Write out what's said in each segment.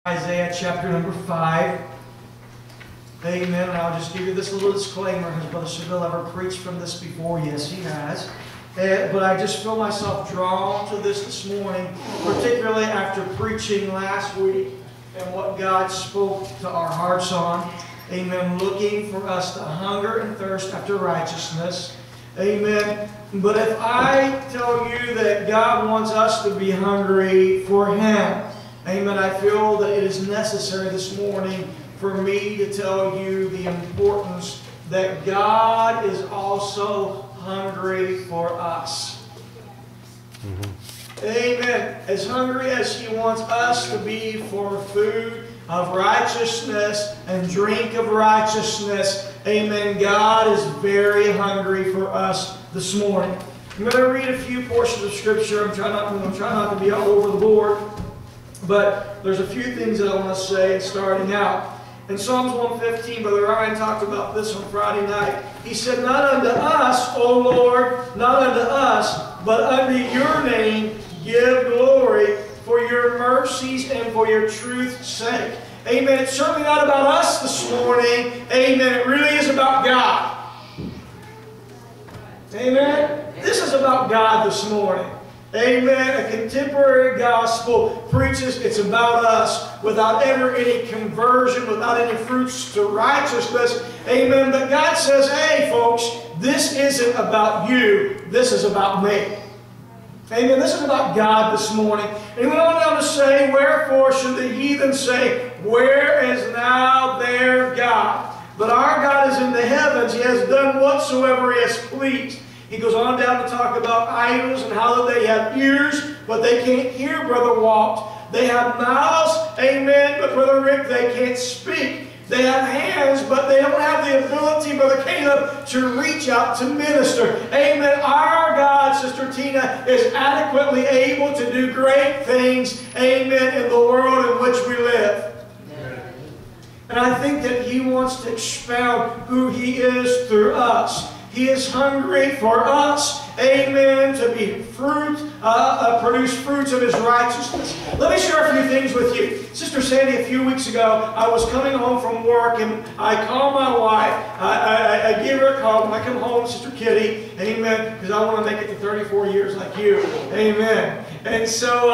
Isaiah chapter number 5. Amen. And I'll just give you this little disclaimer. Has Brother Saville ever preached from this before? Yes, he has. But I just feel myself drawn to this morning, particularly after preaching last week and what God spoke to our hearts on. Amen. Looking for us to hunger and thirst after righteousness. Amen. But if I tell you that God wants us to be hungry for Him, amen, I feel that it is necessary this morning for me to tell you the importance that God is also hungry for us. Amen. As hungry as He wants us to be for food of righteousness and drink of righteousness, amen, God is very hungry for us this morning. I'm going to read a few portions of Scripture. I'm trying not to be all over the board. But there's a few things that I want to say starting out. In Psalms 115, Brother Ryan talked about this on Friday night. He said, "Not unto us, O Lord, not unto us, but unto your name give glory for your mercies and for your truth's sake." Amen. It's certainly not about us this morning. Amen. It really is about God. Amen. This is about God this morning. Amen. A contemporary gospel preaches it's about us without ever any conversion, without any fruits to righteousness. Amen. But God says, hey folks, this isn't about you. This is about me. Amen. This is about God this morning. And he went on down to say, "Wherefore should the heathen say, where is now their God? But our God is in the heavens. He has done whatsoever He has pleased." He goes on down to talk about idols and how they have ears, but they can't hear, Brother Walt. They have mouths, amen, but Brother Rick, they can't speak. They have hands, but they don't have the ability, Brother Caleb, to reach out to minister. Amen. Our God, Sister Tina, is adequately able to do great things, amen, in the world in which we live. And I think that He wants to expound who He is through us. He is hungry for us, amen, to be produce fruits of His righteousness. Let me share a few things with you. Sister Sandy, a few weeks ago, I was coming home from work and I called my wife. I gave her a call when I come home, Sister Kitty, amen, because I want to make it to 34 years like you, amen. And so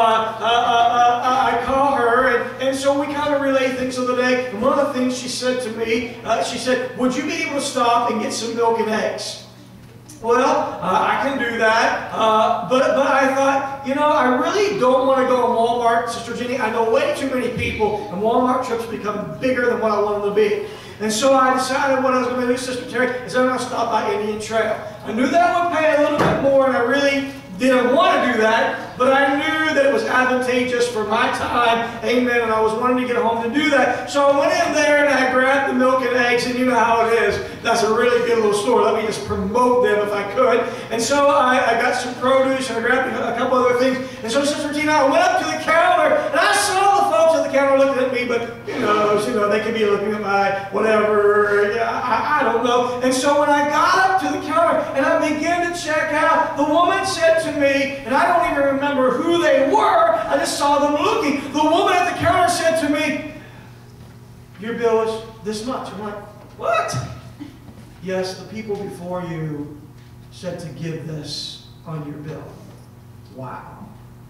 I call her, and so we kind of relay things of the day. And one of the things she said to me, she said, "Would you be able to stop and get some milk and eggs?" Well, I can do that, but I thought, you know, I really don't want to go to Walmart, Sister Jenny. I know way too many people, and Walmart trips become bigger than what I want them to be. And so I decided what I was going to do, Sister Terry, is I'm going to stop by Indian Trail. I knew that would pay a little bit more, and I really didn't want to do that, but I knew that it was advantageous for my time, amen, and I was wanting to get home to do that. So I went in there and I grabbed the milk and eggs, and you know how it is. That's a really good little store. Let me just promote them if I could. And so I got some produce, and I grabbed a couple other things. And so Sister Tina, I went up to the counter, and I saw the folks at the counter looking at me, but you know, they could be looking at my whatever, I don't know. And so when I got up to the counter and I began to check out, the woman said to me, and I don't even remember who they were, I just saw them looking. The woman at the counter said to me, "Your bill is this much." I'm like, "What?" "Yes, the people before you said to give this on your bill." Wow.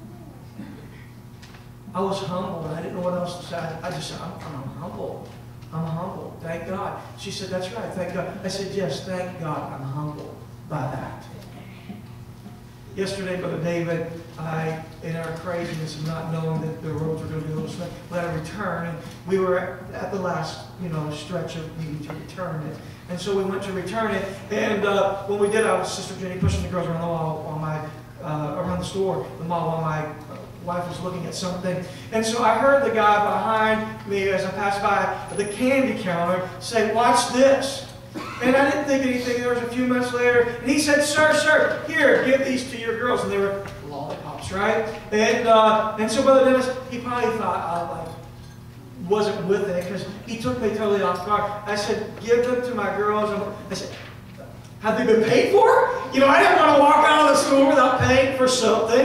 I was humbled. I didn't know what else to say. I just said, I'm humbled. I'm humbled. Thank God. She said, "That's right. Thank God." I said, "Yes, thank God. I'm humbled by that." Yesterday, Brother David, in our craziness of not knowing that the roads were going to be a little slow, we had to return, and we were at the last, stretch of needing to return it. And so we went to return it, and when we did, I was Sister Jenny pushing the girls around the mall around the store, the mall, while my wife was looking at something. And so I heard the guy behind me as I passed by the candy counter say, "Watch this." And I didn't think anything. There was a few minutes later, and he said, sir, here, give these to your girls." And they were lollipops, right? And so Brother Dennis, he probably thought I wasn't with it, because he took me totally off guard. I said, "Give them to my girls." And I said, "Have they been paid for?" I didn't want to walk out of the store without paying for something.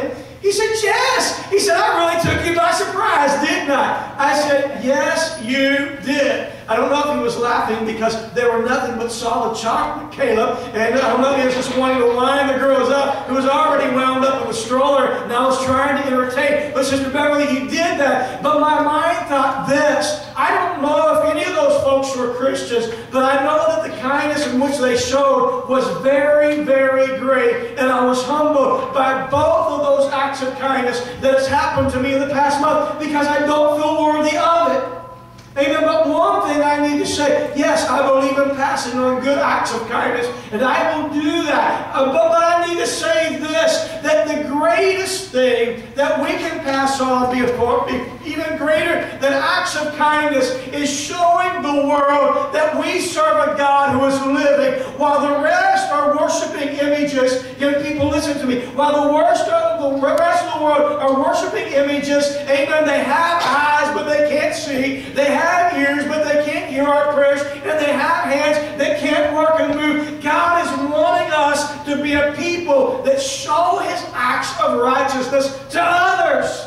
He said, yes. He said, I really took you by surprise, didn't I? I said, yes, you did. I don't know if he was laughing because there were nothing but solid chocolate, Caleb. And I don't know if he was just wanting to wind the girls up who was already wound up in the stroller and I was trying to entertain. But Sister Beverly, he did that. But my mind thought this. I don't know if any of those folks were Christians, but I know that the kindness in which they showed was very, very great. And I was humbled by both of those acts of kindness that has happened to me in the past month because I don't feel worthy of it. Amen. But one thing I need to say, yes, I believe in passing on good acts of kindness, and I will do that. But I need to say this, that the greatest thing that we can pass on, be even greater than acts of kindness, is showing the world that we serve a God who is living, while the rest are worshiping images. Young people, listen to me. While the rest of the world are worshiping images, amen, they have eyes, but they can't see. They have ears, but they can't hear our prayers. And they have hands that can't work and move. God is wanting us to be a people that show His acts of righteousness to others.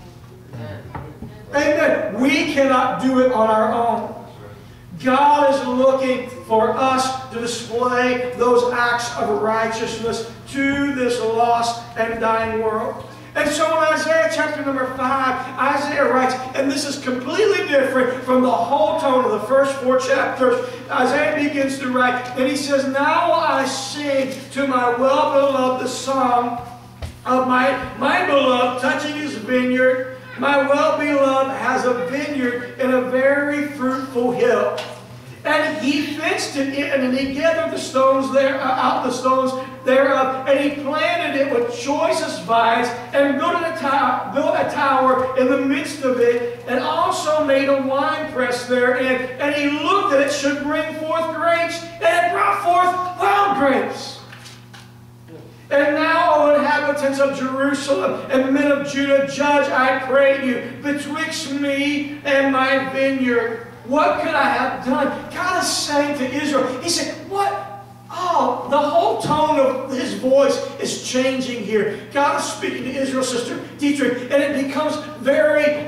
Amen. We cannot do it on our own. God is looking for us to display those acts of righteousness to this lost and dying world. And so in Isaiah chapter number 5, Isaiah writes, and this is completely different from the whole tone of the first 4 chapters. Isaiah begins to write, and he says, now I sing to my well-beloved the song of my beloved touching his vineyard. My well-beloved has a vineyard in a very fruitful hill. And he fenced it in, and he gathered the stones out the stones thereof, and he planted it with choicest vines, and built a tower in the midst of it, and also made a winepress therein. And he looked that it should bring forth grapes, and it brought forth wild grapes. And now, O inhabitants of Jerusalem and men of Judah, judge, I pray you, betwixt me and my vineyard. What could I have done? God is saying to Israel, He said, what? Oh, the whole tone of His voice is changing here. God is speaking to Israel, Sister Dietrich, and it becomes very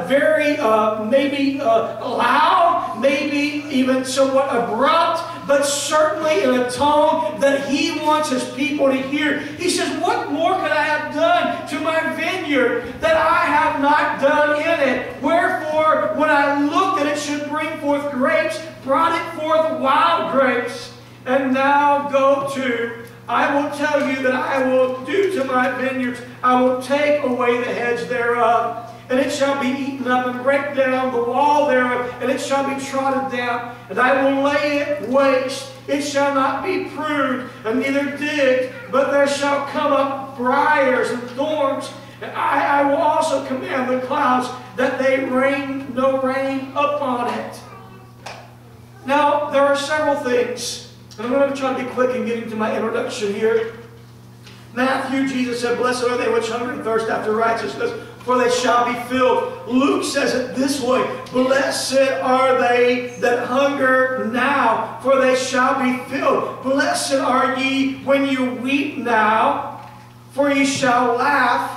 loud, maybe even somewhat abrupt, but certainly in a tone that He wants His people to hear. He says, what more could I have done to my vineyard that I have not done in it? Wherefore, when I looked that it should bring forth grapes, brought it forth wild grapes. And now go to, I will tell you that I will do to my vineyards, I will take away the hedge thereof, and it shall be eaten up, and break down the wall thereof, and it shall be trodden down, and I will lay it waste. It shall not be pruned, and neither digged, but there shall come up briars and thorns. And I will also command the clouds that they rain no rain upon it. Now, there are several things. And I'm going to try to be quick in getting to my introduction here. Matthew, Jesus said, blessed are they which hunger and thirst after righteousness, for they shall be filled. Luke says it this way, blessed are they that hunger now, for they shall be filled. Blessed are ye when you weep now, for ye shall laugh.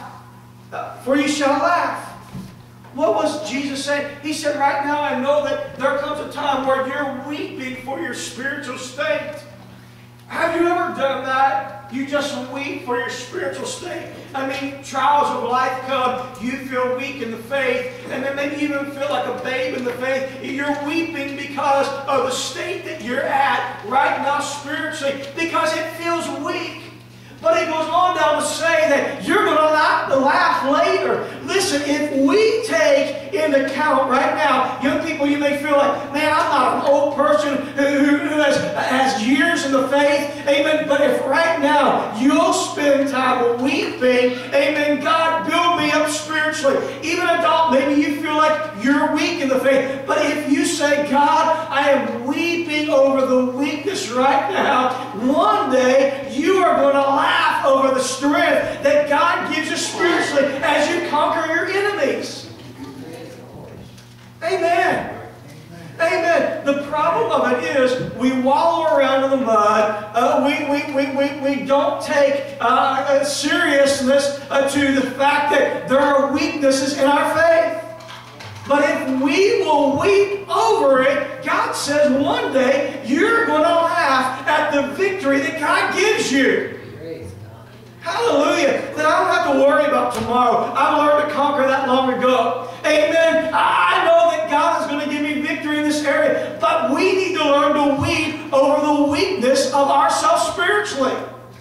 What was Jesus saying? He said, right now I know that there comes a time where you're weeping for your spiritual state. Have you ever done that? You just weep for your spiritual state. I mean, trials of life come, you feel weak in the faith, and then maybe you even feel like a babe in the faith. You're weeping because of the state that you're at right now spiritually, because it feels weak. But he goes on down to say that you're going to laugh later. Listen, if we take into account right now, young people, you may feel like, man, I'm not an old person who has years in the faith. Amen. But if right now you'll spend time weeping, amen, God, build me up spiritually. Even adult, maybe you feel like you're weak in the faith. But if you say, God, I am weeping over the weakness right now, one day you are going to laugh over the strength that God gives you spiritually as you conquer your enemies. Amen. Amen. The problem of it is we wallow around in the mud. We don't take seriousness to the fact that there are weaknesses in our faith. But if we will weep over it, God says one day you're going to laugh at the victory that God gives you. Hallelujah. Then I don't have to worry about tomorrow. I learned to conquer that long ago. Amen. I know that God is going to give me victory in this area. But we need to learn to weep over the weakness of ourselves spiritually.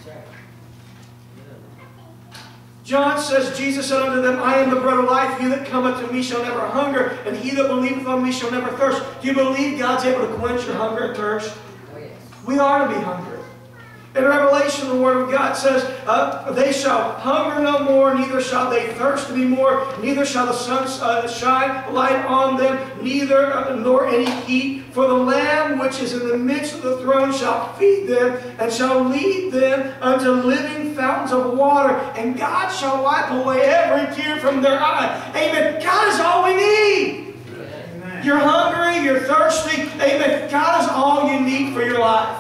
John says, Jesus said unto them, I am the bread of life. He that cometh to me shall never hunger, and he that believeth on me shall never thirst. Do you believe God's able to quench your hunger and thirst? Oh, yes. We are to be hungry. In Revelation, the Word of God says, they shall hunger no more, neither shall they thirst any more, neither shall the sun shine light on them, neither nor any heat. For the Lamb which is in the midst of the throne shall feed them, and shall lead them unto living fountains of water, and God shall wipe away every tear from their eye. Amen. God is all we need. Amen. You're hungry, you're thirsty. Amen. God is all you need for your life.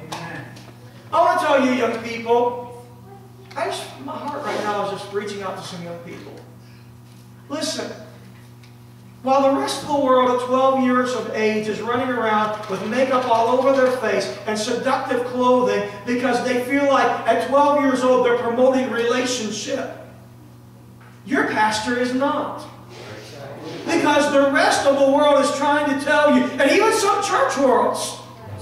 I want to tell you, young people, my heart right now is just reaching out to some young people. Listen, while the rest of the world at 12 years of age is running around with makeup all over their face and seductive clothing because they feel like at 12 years old they're promoting relationship, your pastor is not. Because the rest of the world is trying to tell you, and even some church worlds,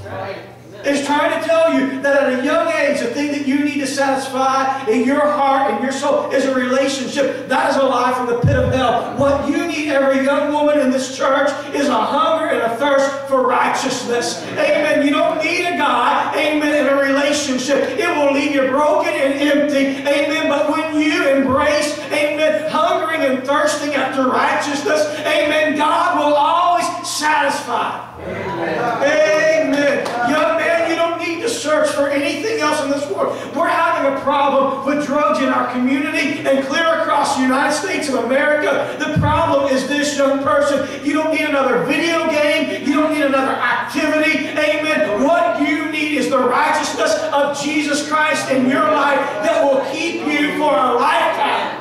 is trying to tell you that at a young age, the thing that you need to satisfy in your heart and your soul is a relationship. That is a lie from the pit of hell. What you need, every young woman in this church, is a hunger and a thirst for righteousness. Amen. You don't need a guy, amen, in a relationship. It will leave you broken and empty. Amen. But when you embrace, amen, hungering and thirsting after righteousness, amen, God will always satisfy. Amen. Amen. Young man, you don't need to search for anything else in this world. We're having a problem with drugs in our community and clear across the United States of America. The problem is this, young person. You don't need another video game. You don't need another activity. Amen. What you need is the righteousness of Jesus Christ in your life that will keep you for a lifetime.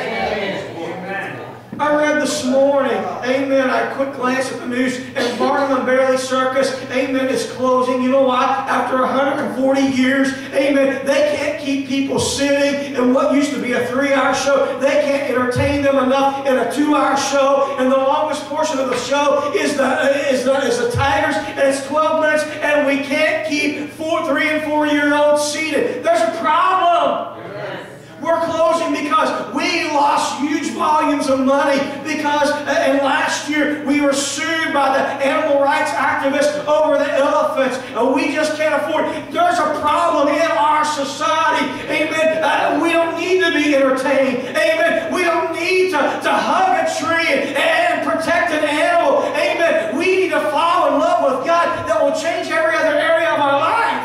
I read this morning, amen, I quick glance at the news, and Barnum and Bailey Circus, amen, is closing. You know why? After 140 years, amen, they can't keep people sitting in what used to be a 3-hour show. They can't entertain them enough in a 2-hour show, and the longest portion of the show is the Tigers, and it's 12 minutes, and we can't keep 3 and 4-year-olds seated. There's a problem. We're closing because we lost huge volumes of money because and last year we were sued by the animal rights activists over the elephants. We just can't afford it. There's a problem in our society. Amen. We don't need to be entertained. Amen. We don't need to hug a tree and protect an animal. Amen. We need to fall in love with God that will change every other area of our life.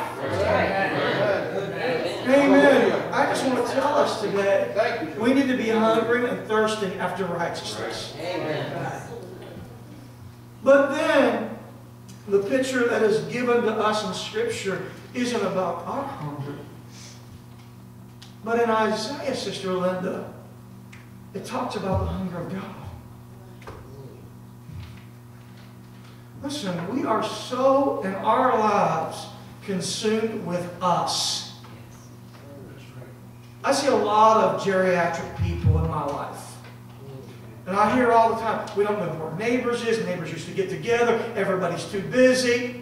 Amen. I just want to tell us today, we need to be hungry and thirsting after righteousness. Amen. But then, the picture that is given to us in Scripture isn't about our hunger. But in Isaiah, Sister Linda, it talks about the hunger of God. Listen, we are so, in our lives, consumed with us. I see a lot of geriatric people in my life. And I hear all the time, we don't know who our neighbors is. Neighbors used to get together. Everybody's too busy.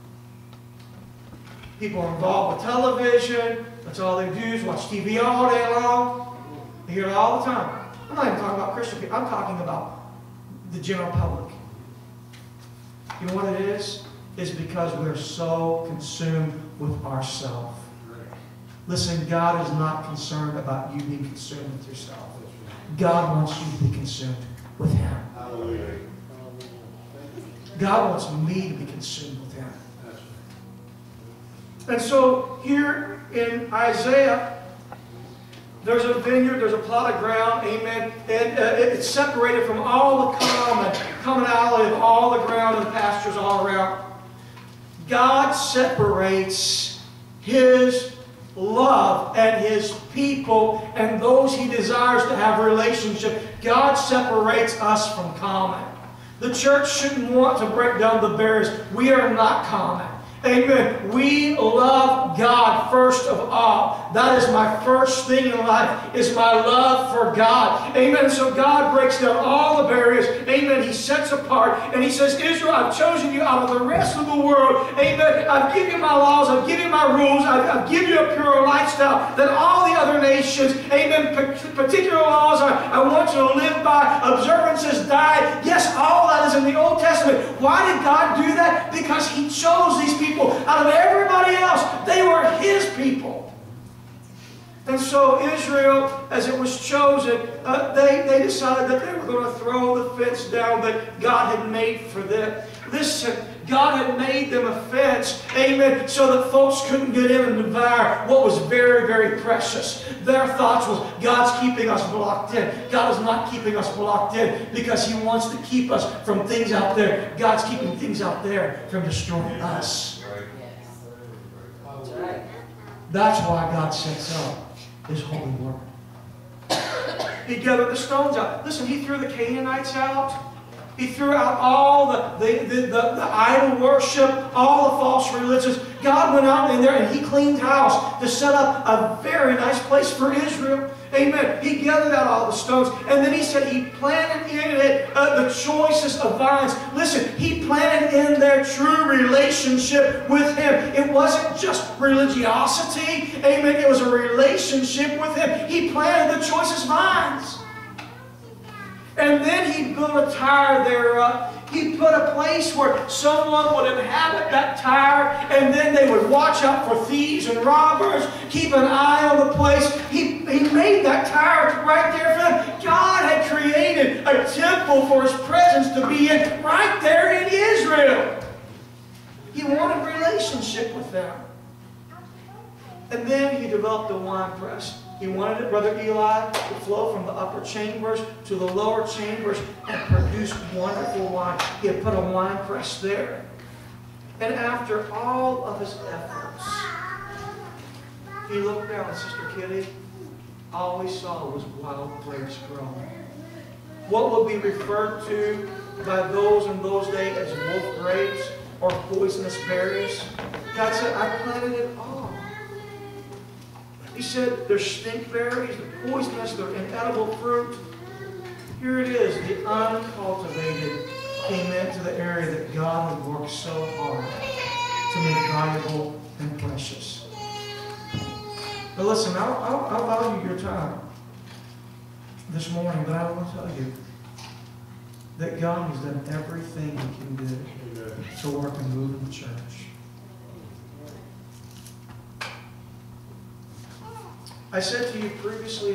People are involved with television. That's all they do is watch TV all day long. I hear it all the time. I'm not even talking about Christian people. I'm talking about the general public. You know what it is? It's because we're so consumed with ourselves. Listen, God is not concerned about you being consumed with yourself. God wants you to be consumed with Him. God wants me to be consumed with Him. And so here in Isaiah, there's a vineyard, there's a plot of ground, amen, and it's separated from all the commonality of all the ground and pastures all around. God separates His love and His people and those He desires to have a relationship. God separates us from common. The church shouldn't want to break down the barriers. We are not common. Amen. We love God first of all. That is my first thing in life, is my love for God. Amen. So God breaks down all the barriers. Amen. He sets apart and He says, Israel, I've chosen you out of the rest of the world. Amen. I've given you my laws. I've given you my rules. I've given you a pure lifestyle than all the other nations. Amen. Particular laws I want you to live by. Observances die. Yes, all that is in the Old Testament. Why did God do that? Because He chose these people out of everybody else. They were His people. And so Israel, as it was chosen, they decided that they were going to throw the fence down that God had made for them. Listen, God had made them a fence, amen, so that folks couldn't get in and devour what was very, very precious. Their thoughts was, God's keeping us blocked in. God is not keeping us blocked in because He wants to keep us from things out there. God's keeping things out there from destroying us. That's why God sets up His holy word. He gathered the stones out. Listen, He threw the Canaanites out. He threw out all the idol worship, all the false religions. God went out in there and He cleaned house to set up a very nice place for Israel. Amen. He gathered out all the stones. And then He said He planted in it the choicest of vines. Listen, He planted in their true relationship with Him. It wasn't just religiosity. Amen. It was a relationship with Him. He planted the choicest vines. And then He built a tower thereof. He put a place where someone would inhabit that tower, and then they would watch out for thieves and robbers, keep an eye on the place. He made that tower right there for them. God had created a temple for His presence to be in right there in Israel. He wanted a relationship with them. And then He developed a wine press. He wanted it, Brother Eli, to flow from the upper chambers to the lower chambers and produce wonderful wine. He had put a wine press there. And after all of his efforts, he looked down, and Sister Kitty, all he saw was wild grapes growing. What would be referred to by those in those days as wolf grapes or poisonous berries. God said, I planted it all. He said, there's stink berries, they're poisonous, they're inedible fruit. Here it is, the uncultivated came into the area that God had worked so hard to make valuable and precious. But listen, I'll value your time this morning, but I want to tell you that God has done everything He can do to work and move in the church. I said to you previously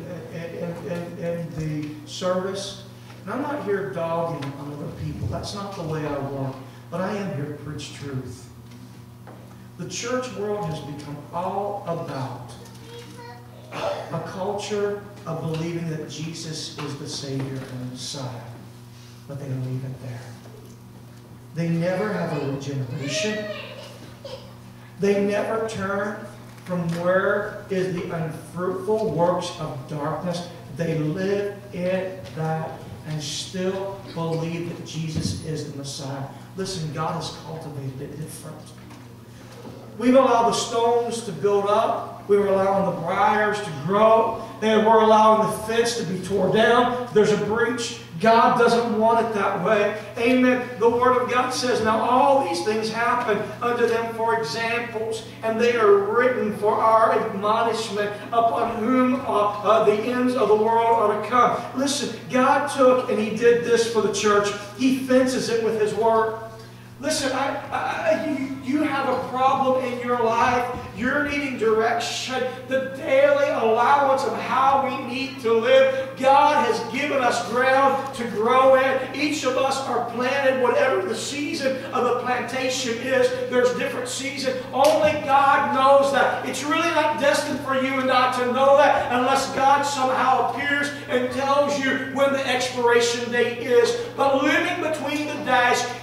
in the service, and I'm not here dogging on other people. That's not the way I work. But I am here to preach truth. The church world has become all about a culture of believing that Jesus is the Savior and Messiah. But they leave it there. They never have a regeneration. They never turn from where is the unfruitful works of darkness. They live in that and still believe that Jesus is the Messiah. Listen, God has cultivated it different. We've allowed the stones to build up. We were allowing the briars to grow. And we're allowing the fence to be torn down. There's a breach. God doesn't want it that way. Amen. The Word of God says, now all these things happen unto them for examples, and they are written for our admonishment, upon whom the ends of the world are to come. Listen, God took and He did this for the church. He fences it with His Word. Listen, you have a problem in your life. You're needing direction. The daily allowance of how we need to live. God has given us ground to grow in. Each of us are planted, whatever the season of the plantation is. There's different seasons. Only God knows that. It's really not destined for you and I to know that unless God somehow appears and tells you when the expiration date is. But living between the dash,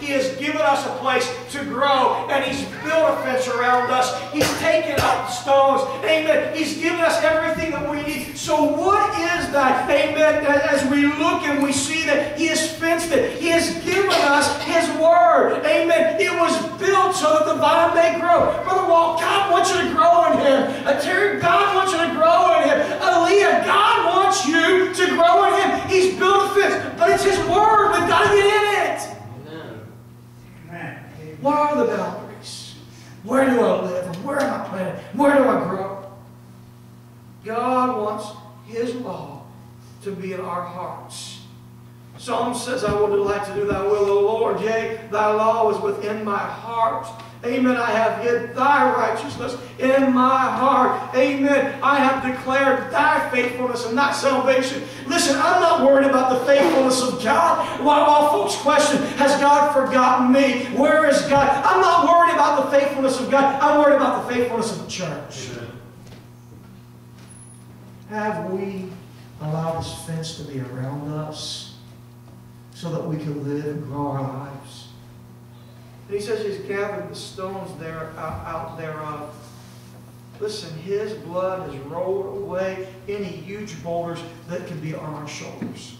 He has given us a place to grow, and He's built a fence around us. He's taken out the stones. Amen. He's given us everything that we need. So what is that? Amen. As we look and we see that He has fenced it. He has given us His Word. Amen. It was built so that the vine may grow. Brother Walt, God wants you to grow in Him. Terry, God wants you to grow in Him. Aaliyah, God wants you to grow in Him. He's built a fence, but it's His Word. We've got to get in it. Amen. What are the boundaries? Where do I live? Where am I planted? Where do I grow? God wants His law to be in our hearts. Psalm says, I will delight to do Thy will, O Lord. Yea, Thy law is within my heart. Amen. I have hid Thy righteousness in my heart. Amen. I have declared Thy faithfulness and Thy salvation. Listen, I'm not worried about the faithfulness of God. While folks question, has God forgotten me? Where is God? I'm not worried about the faithfulness of God. I'm worried about the faithfulness of the church. Amen. Have we allowed this fence to be around us so that we can live and grow our lives? And He says He's gathered the stones out thereof. Listen, His blood has rolled away any huge boulders that can be on our shoulders.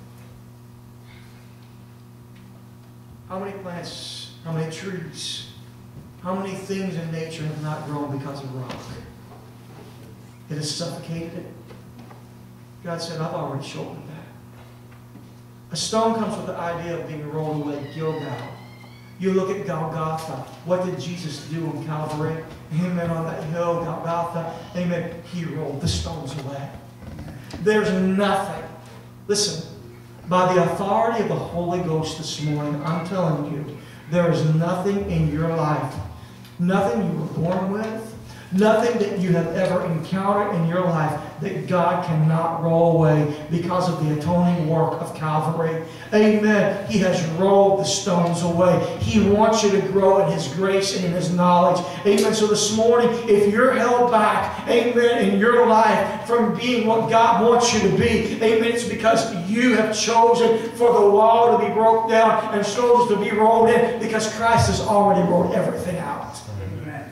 How many plants, how many trees, how many things in nature have not grown because of rock? It has suffocated it. God said, I've already shouldered that. A stone comes with the idea of being rolled away, Gilgal. You look at Golgotha. What did Jesus do on Calvary? Amen. On that hill, Golgotha. Amen. He rolled the stones away. There's nothing. Listen, by the authority of the Holy Ghost this morning, I'm telling you, there is nothing in your life, nothing you were born with, nothing that you have ever encountered in your life that God cannot roll away because of the atoning work of Calvary. Amen. He has rolled the stones away. He wants you to grow in His grace and in His knowledge. Amen. So this morning, if you're held back, amen, in your life from being what God wants you to be, amen, it's because you have chosen for the wall to be broke down and stones to be rolled in because Christ has already rolled everything out. Amen.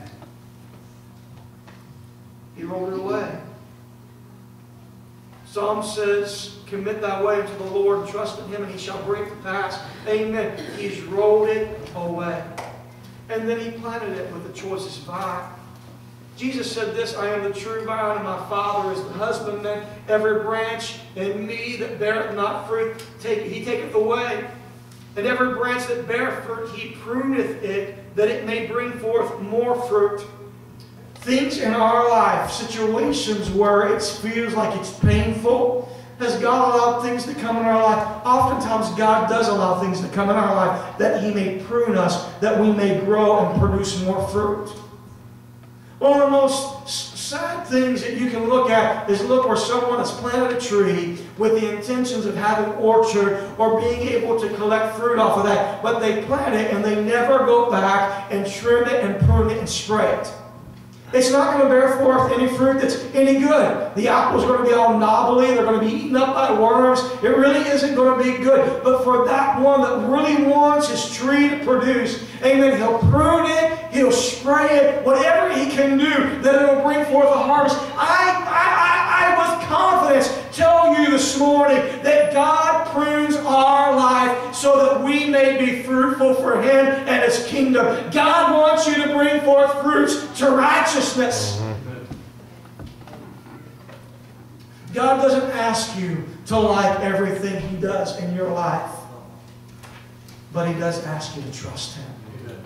He rolled it away. Psalm says, commit thy way unto the Lord and trust in Him and He shall bring it to pass. Amen. He's rolled it away. And then He planted it with the choicest vine. Jesus said this, I am the true vine and my Father is the husbandman. Every branch in me that beareth not fruit, He taketh away. And every branch that beareth fruit, He pruneth it, that it may bring forth more fruit. Things in our life, situations where it feels like it's painful. Has God allowed things to come in our life? Oftentimes God does allow things to come in our life that He may prune us, that we may grow and produce more fruit. One of the most sad things that you can look at is look where someone has planted a tree with the intentions of having orchard or being able to collect fruit off of that, but they plant it and they never go back and trim it and prune it and spray it. It's not going to bear forth any fruit that's any good. The apples are going to be all knobbly. They're going to be eaten up by worms. It really isn't going to be good. But for that one that really wants his tree to produce, amen, he'll prune it, he'll spray it, whatever he can do, that it'll bring forth a harvest. I with confidence tell you this morning that God prunes our life so that we may be fruitful for Him and His kingdom. God wants you to bring forth fruits to righteousness. God doesn't ask you to like everything He does in your life, but He does ask you to trust Him.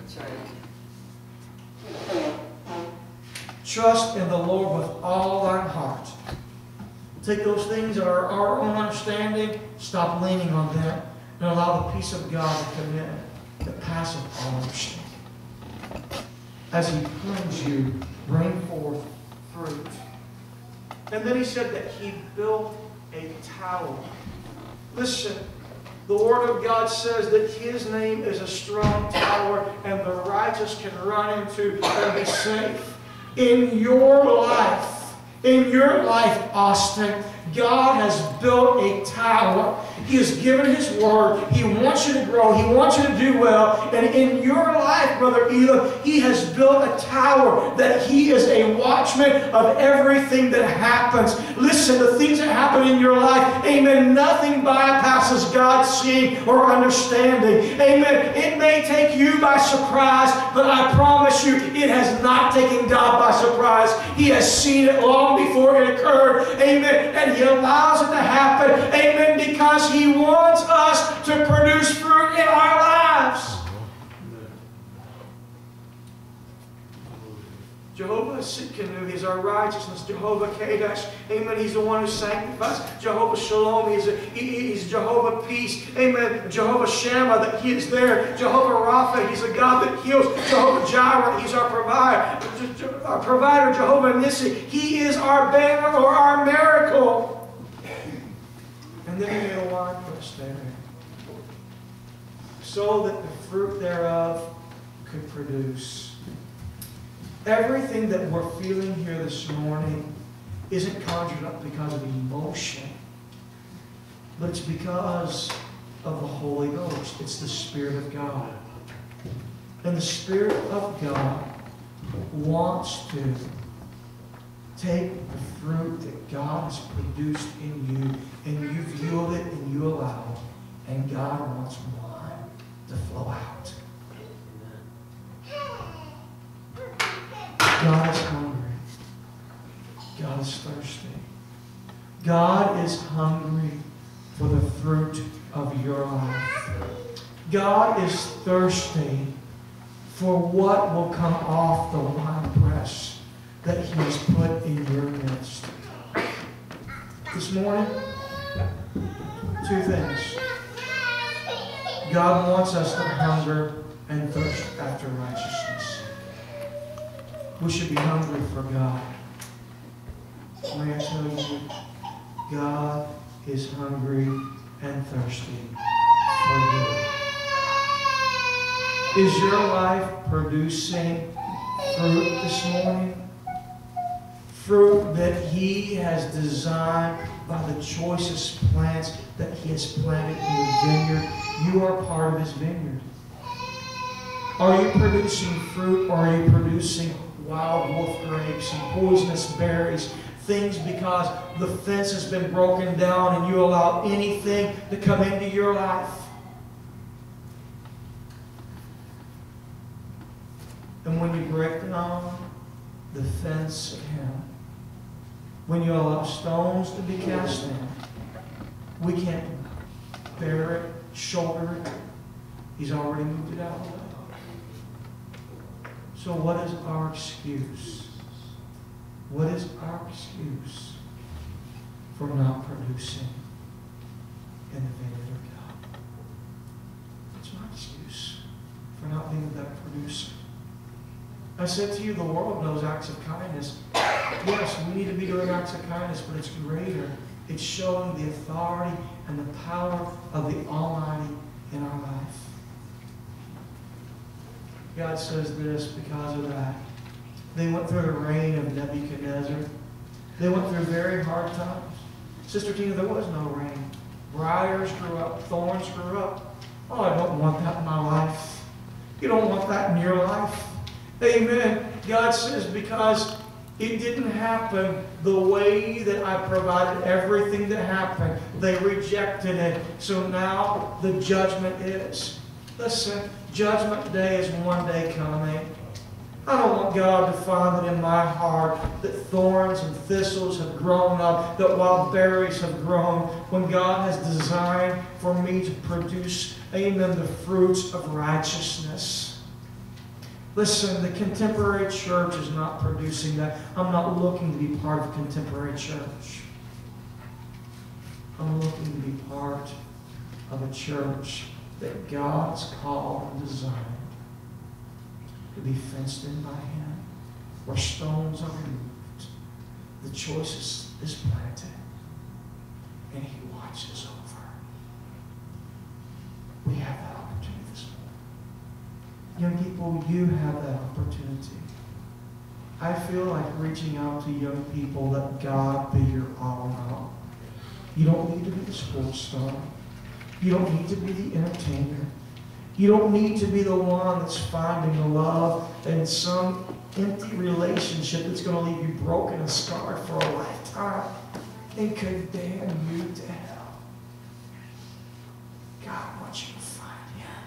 Trust in the Lord with all thine heart. Take those things that are our own understanding, stop leaning on them, and allow the peace of God to come in that passeth all understanding. As He prunes you, bring forth fruit. And then He said that He built a tower. Listen, the Word of God says that His name is a strong tower and the righteous can run into and be safe. In your life, Austin, God has built a tower. He has given His Word. He wants you to grow. He wants you to do well. And in your life, Brother Elam, He has built a tower that He is a watchman of everything that happens. Listen, the things that happen in your life, amen, nothing bypasses God's seeing or understanding. Amen. It may take you by surprise, but I promise you, it has not taken God by surprise. He has seen it long before it occurred. Amen. And He allows it to happen. Amen. Because He wants us to produce fruit in our lives. Jehovah Sitkanu, He's our righteousness. Jehovah Kadesh, amen, He's the one who sanctifies. Jehovah Shalom, He's Jehovah Peace. Amen. Jehovah Shammah, that He is there. Jehovah Rapha, He's a God that heals. Jehovah Jireh, He's our provider. Jehovah Nissi, He is our banner or our miracle. And then He made a winepress there, so that the fruit thereof could produce. Everything that we're feeling here this morning isn't conjured up because of emotion, but it's because of the Holy Ghost. It's the Spirit of God. And the Spirit of God wants to take the fruit that God has produced in you, and you've yielded and you allow, and God wants wine to flow out. God is hungry. God is thirsty. God is hungry for the fruit of your life. God is thirsty for what will come off the winepress that He has put in your midst. This morning, two things. God wants us to hunger and thirst after righteousness. We should be hungry for God. May I tell you, God is hungry and thirsty for you. Is your life producing fruit this morning? Fruit that He has designed by the choicest plants that He has planted in your vineyard. You are part of His vineyard. Are you producing fruit, or are you producing wild wolf grapes and poisonous berries? Things because the fence has been broken down and you allow anything to come into your life. And when you break down the fence of Him, when you allow stones to be cast down, we can't bear it, shoulder it. He's already moved it out of the way. So what is our excuse? What is our excuse for not producing in the vineyard of God? What's my excuse for not being a better producer? I said to you, the world knows acts of kindness. Yes, we need to be doing acts of kindness, but it's greater. It's showing the authority and the power of the Almighty in our life. God says this because of that. They went through the reign of Nebuchadnezzar. They went through very hard times. Sister Tina, there was no rain. Briars grew up. Thorns grew up. Oh, I don't want that in my life. You don't want that in your life. Amen. God says because it didn't happen the way that I provided everything that happened. They rejected it. So now the judgment is. Listen, Judgment Day is one day coming. I don't want God to find it in my heart that thorns and thistles have grown up, that wild berries have grown, when God has designed for me to produce, amen, the fruits of righteousness. Listen, the contemporary church is not producing that. I'm not looking to be part of a contemporary church. I'm looking to be part of a church that God's called and designed to be fenced in by Him, where stones are removed, the choice is planted, and He watches over. We have that opportunity this morning. Young people, you have that opportunity. I feel like reaching out to young people, let God be your all in all. You don't need to be the sports star. You don't need to be the entertainer. You don't need to be the one that's finding the love in some empty relationship that's going to leave you broken and scarred for a lifetime and condemn you to hell. God wants you to find Him.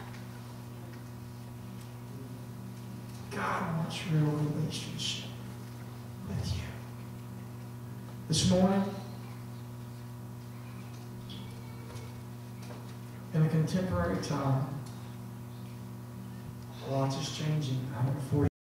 God wants real relationship with you. This morning, in a contemporary time, a lot is changing. 140